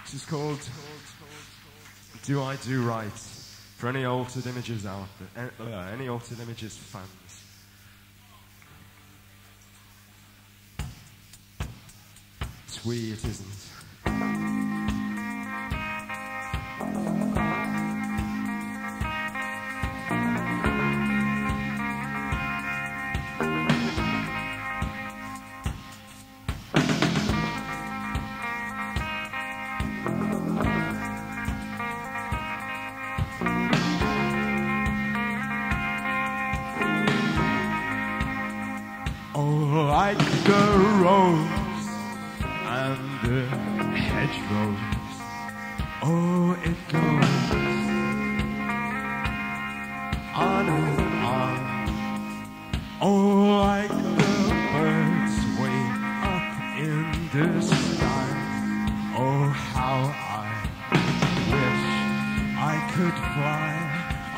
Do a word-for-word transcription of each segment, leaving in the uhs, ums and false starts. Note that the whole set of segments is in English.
This is called Do I Do Right? For any Altered Images out there, uh, any Altered Images fans. It's we, it isn't. Oh, like the rose and the hedgerows, oh, it goes on and on. Oh, like the birds way up in the sky. Oh, how I wish I could fly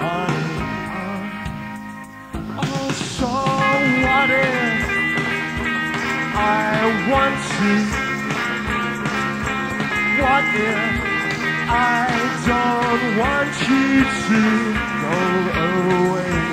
on and on. Oh, so what if I want to? What if I don't want you to go away?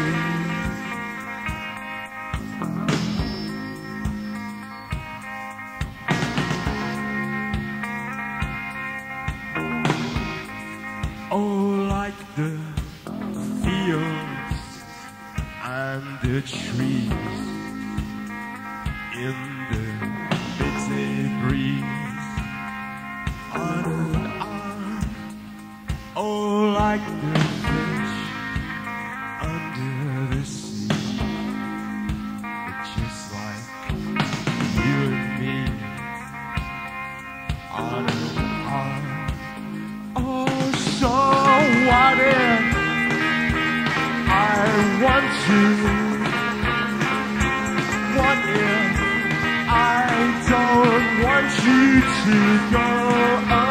Oh, like the fields and the trees in the bitter breeze, on and on. Oh, like the fish under the sea, but just like you and me, on and on. Oh, so what if I want to? What if I don't want you to go